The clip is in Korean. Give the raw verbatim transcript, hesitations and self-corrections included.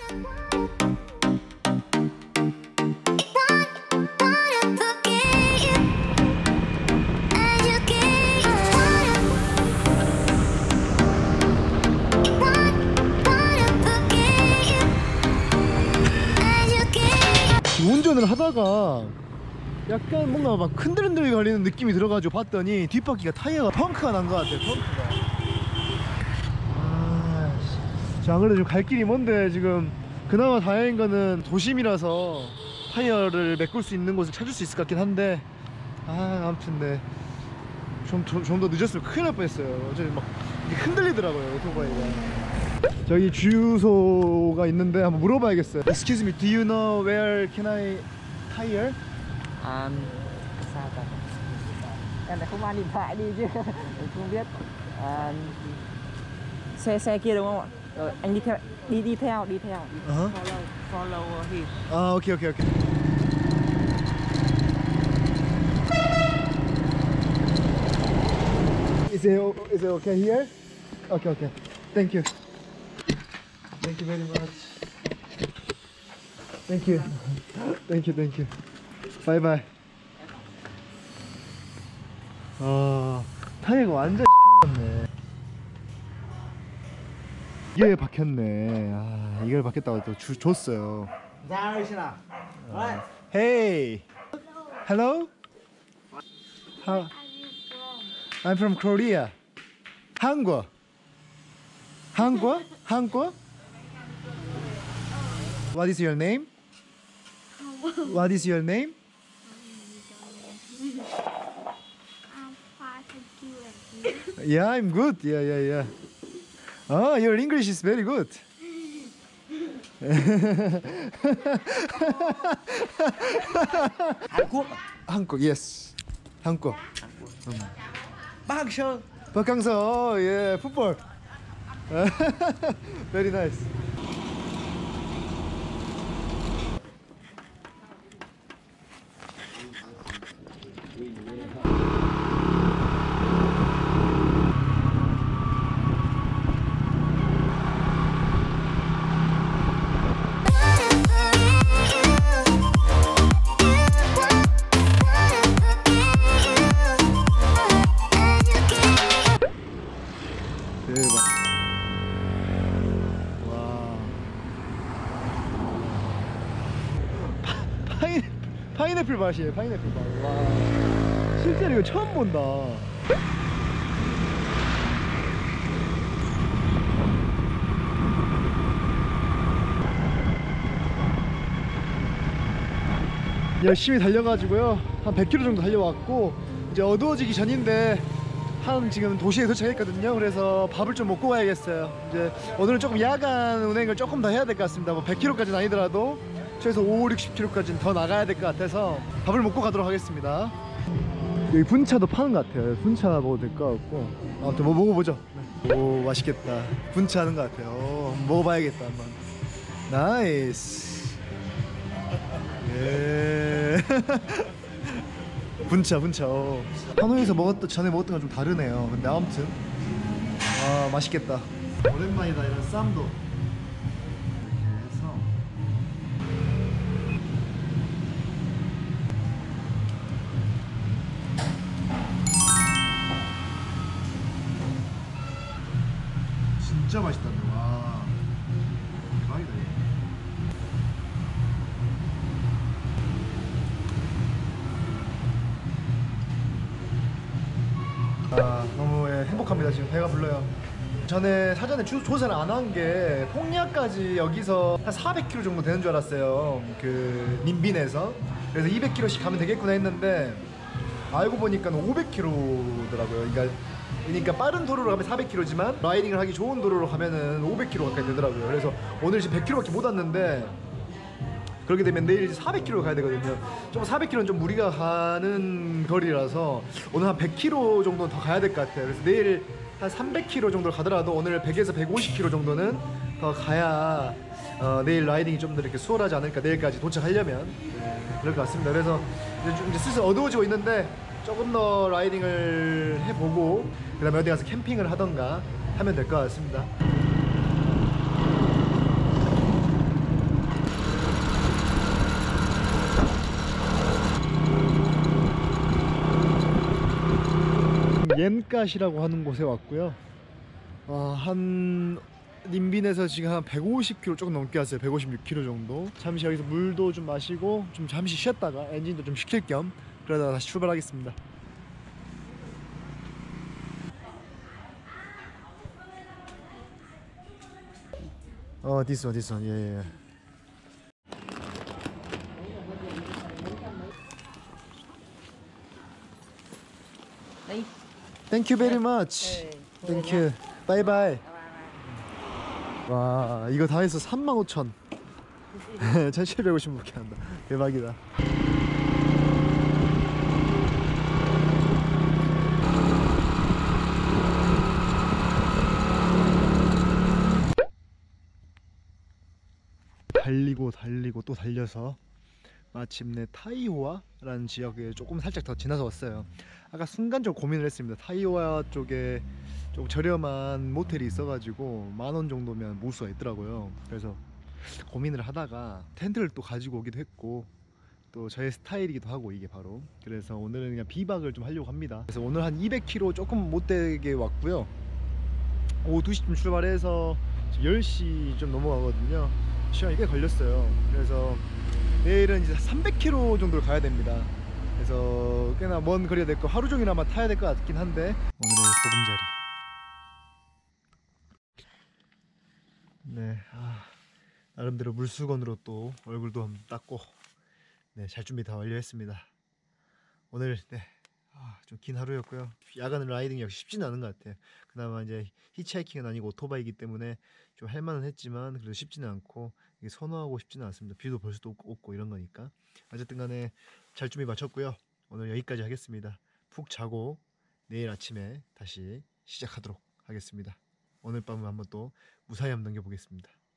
운전을 하다가 약간 뭔가 막 흔들흔들 거리는 느낌이 들어가지고 봤더니 뒷바퀴가 타이어가 펑크가 난 것 같아요. 펑크가. 아, 자, 안 그래도 지금 갈 길이 먼데 지금 그나마 다행인 거는 도심이라서 타이어를 메꿀 수 있는 곳을 찾을 수 있을 것 같긴 한데, 아, 아무튼 네, 좀 좀 더 늦었으면 큰일 날 뻔했어요. 어제 막 흔들리더라고요, 오토바이가. 저기 주유소가 있는데 한번 물어봐야겠어요. Excuse me, do you know where can I tire? À, sao ta? Em lại không mang điện thoại đi chứ. Mình không biết. À, xe xe kia đúng không ạ? Rồi anh đi theo đi đi theo đi theo. Đi Uh-huh. Follow follow him. 아, 오케이 오케이 오케이. Is it is it okay here? Okay okay. Thank you. Thank you very much. Thank you. Thank you thank you. Bye bye. 아, 타이어가 완전 씹혔네. 이게 박혔네. 아, 이걸 박혔다고 또 주, 줬어요. 아. Hey. Hello. How? I'm from Korea. 한국. 한국? 한국? What is your name? What is your name? I'm fine, thank you. And you? Yeah, I'm good. Yeah, yeah, yeah. Oh, your English is very good. Hàn Quốc. 한국, yes. 한국. Park Hang-seo. 박강서, yeah, football. Very nice. 대박. 와. 파, 파인 파인애플 맛이에요. 파인애플 맛. 와. 실제로 이거 처음 본다. 열심히 달려가지고요. 한 백 킬로미터 정도 달려왔고 이제 어두워지기 전인데 한 지금 도시에 도착했거든요. 그래서 밥을 좀 먹고 가야겠어요. 이제 오늘은 조금 야간 운행을 조금 더 해야 될 것 같습니다. 뭐 백 킬로미터까지는 아니더라도 최소 오, 육십 킬로미터까지는 더 나가야 될 것 같아서 밥을 먹고 가도록 하겠습니다. 여기 분차도 파는 것 같아요. 분차 먹어도 될 것 같고 아무튼 뭐 먹어보죠. 오, 맛있겠다. 분차 하는 것 같아요. 오, 한번 먹어봐야겠다 한번. 나이스. 예. 분차 분차. 어. 하노이에서 먹었던 전에 먹었던 건 좀 다르네요. 근데 아무튼 아, 맛있겠다. 오랜만이다. 이런 쌈도 이렇게 해서 진짜 맛있다. 와, 대박이다. 아, 너무 예, 행복합니다. 지금 배가 불러요. 전에 사전에 주, 조사를 안 한 게 폭리아까지 여기서 한 사백 킬로미터 정도 되는 줄 알았어요. 그 민빈에서. 그래서 이백 킬로미터씩 가면 되겠구나 했는데 알고 보니까 오백 킬로미터더라고요. 그러니까, 그러니까 빠른 도로로 가면 사백 킬로미터지만 라이딩을 하기 좋은 도로로 가면은 오백 킬로미터 가까이 되더라고요. 그래서 오늘 지금 백 킬로미터밖에 못 왔는데 그렇게 되면 내일 이제 사백 킬로미터 가야 되거든요. 좀 사백 킬로미터는 좀 무리가 가는 거리라서 오늘 한 백 킬로미터 정도는 더 가야 될 것 같아요. 그래서 내일 한 삼백 킬로미터 정도를 가더라도 오늘 백에서 백오십 킬로미터 정도는 더 가야 어, 내일 라이딩이 좀 더 이렇게 수월하지 않을까. 내일까지 도착하려면 네, 그럴 것 같습니다. 그래서 이제, 좀 이제 슬슬 어두워지고 있는데 조금 더 라이딩을 해보고 그 다음에 어디 가서 캠핑을 하던가 하면 될 것 같습니다. 렌갓이라고 하는 곳에 왔고요. 어, 한 님빈에서 지금 한 백오십 킬로미터 조금 넘게 왔어요. 백오십육 킬로미터 정도. 잠시 여기서 물도 좀 마시고 좀 잠시 쉬었다가 엔진도 좀 식힐 겸 그러다가 다시 출발하겠습니다. 어, this one, this one, 예, 예. Đây. Thank you very much. 네, Thank you. Bye bye. 와, 이거 다 해서 삼만 오천. 천칠백오십 밖에 한다. 대박이다. 달리고 달리고 또 달려서 마침내 타이호아라는 지역에 조금 살짝 더 지나서 왔어요. 아까 순간적으로 고민을 했습니다. 타이호아 쪽에 좀 저렴한 모텔이 있어가지고 만 원 정도면 모을 수가 있더라고요. 그래서 고민을 하다가 텐트를 또 가지고 오기도 했고 또 저의 스타일이기도 하고 이게 바로 그래서 오늘은 그냥 비박을 좀 하려고 합니다. 그래서 오늘 한 이백 킬로미터 조금 못되게 왔고요. 오후 두 시쯤 출발해서 열 시 좀 넘어가거든요. 시간이 꽤 걸렸어요. 그래서 내일은 이제 삼백 킬로미터 정도를 가야 됩니다. 그래서 꽤나 먼 거리가 될 거 하루 종일 아마 타야 될 것 같긴 한데 오늘의 보금자리. 네, 아, 나름대로 물수건으로 또 얼굴도 한번 닦고 네, 잘 준비 다 완료했습니다. 오늘 네, 아, 좀 긴 하루였고요. 야간 라이딩 역시 쉽지는 않은 것 같아요. 그나마 이제 히치하이킹은 아니고 오토바이기 때문에 좀 할만은 했지만 그래도 쉽지는 않고 이게 선호하고 싶지는 않습니다. 뷰도 볼 수도 없고 이런 거니까. 어쨌든 간에 잘 준비 마쳤고요. 오늘 여기까지 하겠습니다. 푹 자고 내일 아침에 다시 시작하도록 하겠습니다. 오늘 밤은 한번 또 무사히 한번 넘겨보겠습니다.